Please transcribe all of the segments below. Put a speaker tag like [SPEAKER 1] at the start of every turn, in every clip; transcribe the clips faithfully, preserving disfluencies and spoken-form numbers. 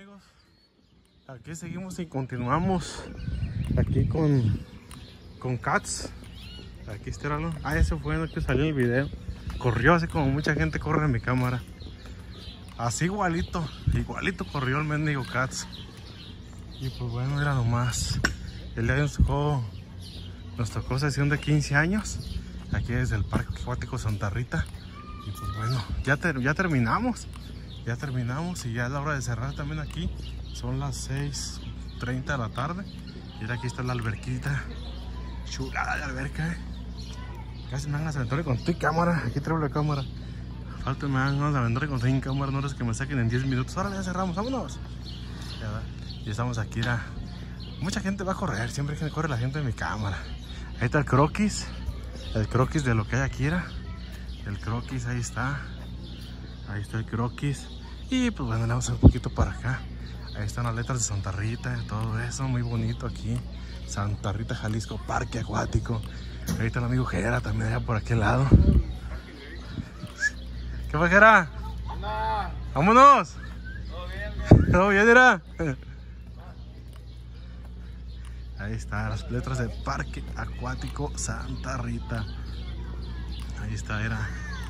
[SPEAKER 1] amigos, aquí seguimos y continuamos aquí con con Cats. Aquí está, ¿no? Ah, ese fue el que salió en el video. Corrió así como mucha gente corre en mi cámara. Así igualito, igualito corrió el mendigo Cats. Y pues bueno, era nomás. El día de hoy nos tocó, nos tocó sesión de quince años. Aquí desde el Parque Acuático Santa Rita. Y pues bueno, ya, ter ya terminamos. Ya terminamos y ya es la hora de cerrar también aquí. Son las seis treinta de la tarde. Y aquí está la alberquita. Chulada de alberca, eh. Casi me dan ganas de aventarme con tu cámara. Aquí traigo la cámara. Falta me dan ganas de aventarme con tu cámara. No es que me saquen en diez minutos. Ahora ya cerramos, vámonos. Ya, y estamos aquí. La... Mucha gente va a correr. Siempre que corre la gente en mi cámara. Ahí está el croquis. El croquis de lo que hay aquí era. El croquis, ahí está. Ahí está el croquis. Y pues bueno, le vamos a un poquito para acá. Ahí están las letras de Santa Rita, todo eso, muy bonito aquí. Santa Rita, Jalisco, Parque Acuático. Ahí está el amigo Jera también allá por aquel lado. ¿Qué fue, Jera?
[SPEAKER 2] No.
[SPEAKER 1] ¡Vámonos!
[SPEAKER 2] Todo bien,
[SPEAKER 1] ¿Todo bien, Jera? Ahí están las letras de Parque Acuático Santa Rita. Ahí está, era.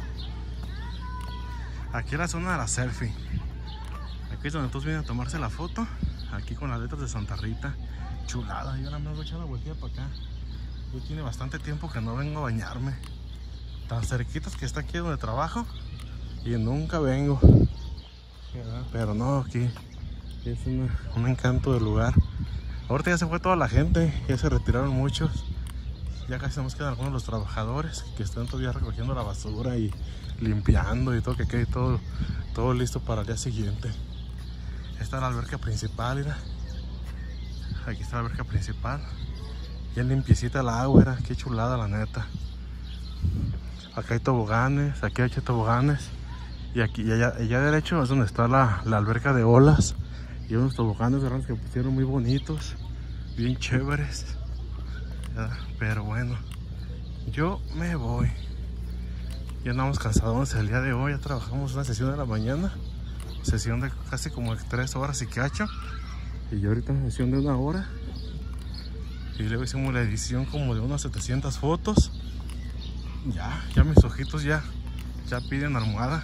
[SPEAKER 1] Aquí es la zona de la selfie. Aquí es donde todos vienen a tomarse la foto. Aquí con las letras de Santa Rita. Chulada. Y ahora me voy a echar la vueltilla para acá. Yo tiene bastante tiempo que no vengo a bañarme. Tan cerquitas que está aquí donde trabajo. Y nunca vengo. Pero no, aquí es una, un encanto del lugar. Ahorita ya se fue toda la gente. Ya se retiraron muchos. Ya casi nos quedan algunos de los trabajadores que están todavía recogiendo la basura y limpiando y todo, que quede todo, todo listo para el día siguiente. Esta es la alberca principal, mira. Aquí está la alberca principal. Bien limpiecita el agua, era. Qué chulada, la neta. Acá hay toboganes, aquí hay toboganes. Y aquí, y allá, allá derecho es donde está la, la alberca de olas. Y unos toboganes grandes que pusieron muy bonitos, bien chéveres. Pero bueno, yo me voy. Ya andamos cansados el día de hoy. Ya trabajamos una sesión de la mañana. Sesión de casi como tres horas y cacho. Y ahorita una sesión de una hora. Y luego hicimos la edición como de unas setecientas fotos. Ya, ya mis ojitos ya, ya piden almohada.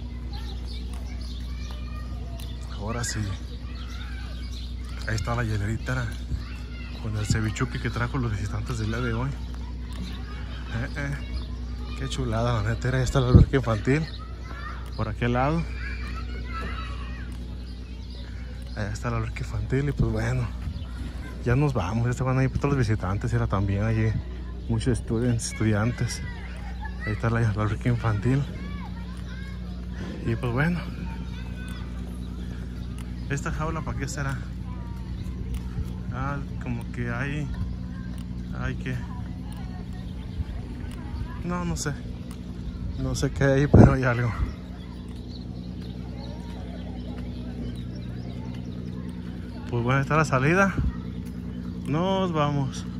[SPEAKER 1] Ahora sí. Ahí está la hielerita con el cevichuque que trajo los visitantes del día de hoy. Eh, eh. Qué chulada, la neta. Ahí está la alberca infantil. Por aquel lado. Ahí está la alberca infantil. Y pues bueno, ya nos vamos. Ya se van a ir todos los visitantes. Era también allí muchos estudiantes, estudiantes. Ahí está la, la alberca infantil. Y pues bueno, esta jaula, ¿para qué será? Ah, como que hay... Hay que... No, no sé. No sé qué hay, pero hay algo. Pues bueno, está la salida. Nos vamos.